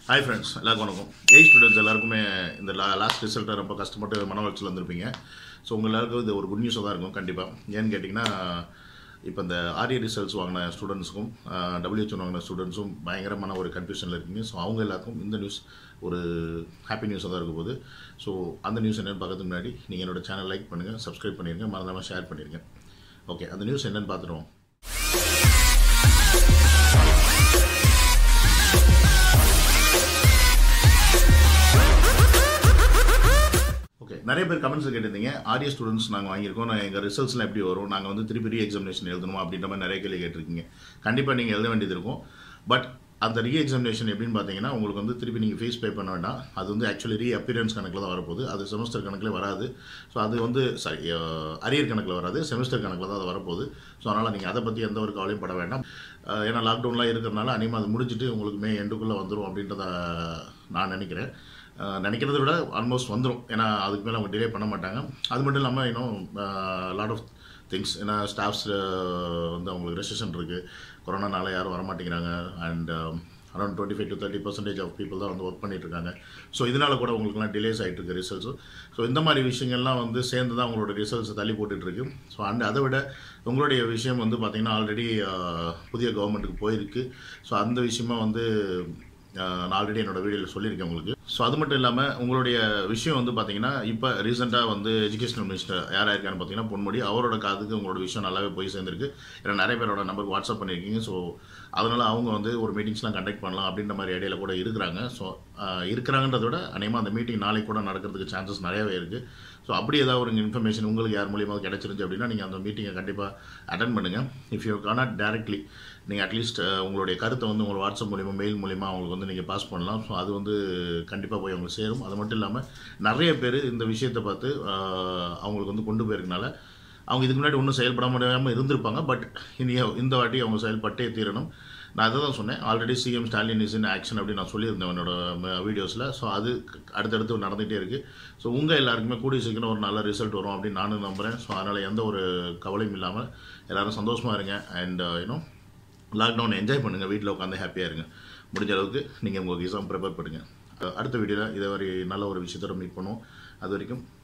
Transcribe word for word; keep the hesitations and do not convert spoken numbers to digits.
Hi friends, எல்லாருக்கும் வணக்கம். Eight students எல்லாருக்குமே இந்த லாஸ்ட் ரிசல்ட்டை ரொம்ப கஷ்டப்பட்டு மன உளைச்சல் வந்திருப்பீங்க. ஸோ உங்கள் எல்லாருக்கும் இது ஒரு குட் நியூஸாக தான் இருக்கும் கண்டிப்பாக. ஏன்னு கேட்டிங்கன்னா, இப்போ இந்த ஆர்ஏ ரிசல்ட்ஸ் வாங்கின ஸ்டூடெண்ட்ஸுக்கும் டபிள்யூஹெச்ஓ வாங்கின ஸ்டூடெண்ட்ஸும் பயங்கரமான ஒரு கன்ஃபியூஷனில் இருக்கீங்க. ஸோ அவங்க எல்லாருக்கும் இந்த நியூஸ் ஒரு ஹாப்பி நியூஸாக தான் இருக்கும் போது. ஸோ அந்த நியூஸ் என்னென்னு பார்க்கறதுக்கு முன்னாடி நீங்கள் என்னோட சேனல் லைக் பண்ணுங்கள், சப்ஸ்கிரைப் பண்ணிடுங்க, மறந்தாமல் ஷேர் பண்ணிடுங்க. ஓகே, அந்த நியூஸ் என்னென்னு பார்த்துருவோம். ஓகே, நிறைய பேர் கமெண்ட்ஸ் கேட்டிருந்தீங்க. ஆர்ஏ ஸ்டூடெண்ட்ஸ் நாங்கள் வாங்கியிருக்கோம், நான் எங்கள் ரிசல்ட்ஸ்லாம் எப்படி வரும், நாங்கள் வந்து திருப்பி ரீ எக்ஸாமினேஷன் எழுதணுமா அப்படின்ற மாதிரி நிறைய கேள்வி கேட்டிருக்கீங்க. கண்டிப்பாக நீங்கள் எழுத வேண்டியது இருக்கும். பட் அந்த ரீ எக்ஸாமினேஷன் எப்படின்னு பார்த்தீங்கன்னா, உங்களுக்கு வந்து திருப்பி நீங்கள் ஃபீஸ் பே பண்ண வேண்டாம். அது வந்து ஆக்சுவலி ரீ அப்பியரன்ஸ் கணக்கில் தான் வரப்போகுது. அது செமஸ்டர் கணக்கில் வராது. ஸோ அது வந்து சாரி அரியர் கணக்கில் வராது, செமஸ்டர் கணக்கில் தான் அது வரப்போகுது. ஸோ அதனால் நீங்கள் அதை பற்றி எந்த ஒரு கவலையும் பட வேண்டாம். ஏன்னா லாக்டவுன்லாம் இருக்கிறதுனால அனிமா அது முடிச்சுட்டு உங்களுக்கு மே எண்டுக்குள்ளே வந்துடும் அப்படின்றத நான் நினைக்கிறேன். நினைக்கிறத விட ஆல்மோஸ்ட் வந்துடும். ஏன்னா அதுக்கு மேலே அவங்க டிலே பண்ண மாட்டாங்க. அது மட்டும் இல்லாமல் இன்னும் லாட் ஆஃப் திங்ஸ், ஏன்னா ஸ்டாஃப்ஸ் வந்து அவங்களுக்கு ரெசிஷன் இருக்குது. கொரோனானால யாரும் வரமாட்டேங்கிறாங்க. And around twenty five to thirty percentage of people தான் வந்து ஒர்க் பண்ணிட்டு இருக்காங்க. ஸோ இதனால் கூட உங்களுக்குலாம் டிலேஸ் ஆகிட்டு இருக்கு ரிசல்ட்ஸு. ஸோ இந்த மாதிரி விஷயங்கள்லாம் வந்து சேர்ந்து தான் உங்களோட ரிசல்ட்ஸை தள்ளி போட்டுட்ருக்கு. ஸோ அண்ட் அதை விட உங்களுடைய விஷயம் வந்து பார்த்திங்கன்னா ஆல்ரெடி புதிய கவர்மெண்ட்டுக்கு போயிருக்கு. ஸோ அந்த விஷயமா வந்து நான் ஆல்ரெடி என்னோடய வீடியோவில் சொல்லியிருக்கேன் உங்களுக்கு. ஸோ அது மட்டும் இல்லாமல் உங்களுடைய விஷயம் வந்து பார்த்தீங்கன்னா, இப்போ ரீசெண்டாக வந்து எஜுகேஷனல் மினிஸ்டர் யாராக இருக்கான்னு பார்த்தீங்கன்னா பொன்முடி, அவரோட காதுக்கு உங்களோட விஷயம் நல்லாவே போய் சேர்ந்துருக்கு. ஏன்னா நிறைய பேரோட நம்பருக்கு வாட்ஸ்அப் பண்ணியிருக்கீங்க. ஸோ அதனால் அவங்க வந்து ஒரு மீட்டிங்ஸ்லாம் கண்டக்ட் பண்ணலாம் அப்படின்ற மாதிரி ஐடியாவில் கூட இருக்கிறாங்க. ஸோ இருக்கிறாங்கன்றத விட அநேகமாக அந்த மீட்டிங் நாளைக்கு கூட நடக்கிறதுக்கு சான்சஸ் நிறையவே இருக்குது. ஸோ அப்படி ஏதாவது ஒரு இன்ஃபர்மேஷன் உங்களுக்கு யார் மூலியமாக கிடச்சிருந்துச்சு அப்படின்னா நீங்கள் அந்த மீட்டிங்கை கண்டிப்பாக அட்டன் பண்ணுங்கள். இஃப் யூ கானாட் டேரக்ட்லி, நீங்கள் அட்லீஸ்ட் உங்களுடைய கருத்தை வந்து உங்களோட வாட்ஸ்அப் மூலிமா மெயில் மூலிமா அவங்களுக்கு வந்து நீங்கள் பாஸ் பண்ணலாம். ஸோ அது வந்து கண்டிப்பாக போய் அவங்களுக்கு சேரும். அது மட்டும் இல்லாமல் நிறைய பேர் இந்த விஷயத்தை பார்த்து அவங்களுக்கு வந்து கொண்டு போயிருக்கனால அவங்க இதுக்கு முன்னாடி ஒன்றும் செயல்பட முடியாமல் இருந்திருப்பாங்க. பட் இனி இந்த வாட்டி அவங்க செயல்பட்டே தீரணும். நான் அதை தான் சொன்னேன். Already CM Stalin is in action அப்படின்னு நான் சொல்லியிருந்தேன் என்னோட வீடியோஸில். ஸோ அது அடுத்தடுத்து நடந்துகிட்டே இருக்குது. ஸோ உங்கள் எல்லாருக்குமே கூடிய சீக்கிரம் ஒரு நல்ல ரிசல்ட் வரும் அப்படின்னு நானும் நம்புகிறேன். ஸோ அதனால் எந்த ஒரு கவலையும் இல்லாமல் எல்லோரும் சந்தோஷமாக இருங்க. அண்ட் யூனோ லாக்டவுன் என்ஜாய் பண்ணுங்கள், வீட்டில் உட்காந்து ஹாப்பியாக இருங்க. முடிஞ்ச அளவுக்கு நீங்கள் உங்கள் எக்ஸாம் ப்ரிப்பேர் பண்ணுங்கள். அடுத்த வீடியோவில் இதே மாதிரி நல்ல ஒரு விஷயத்தோட மீட் பண்ணுவோம். அது வரைக்கும்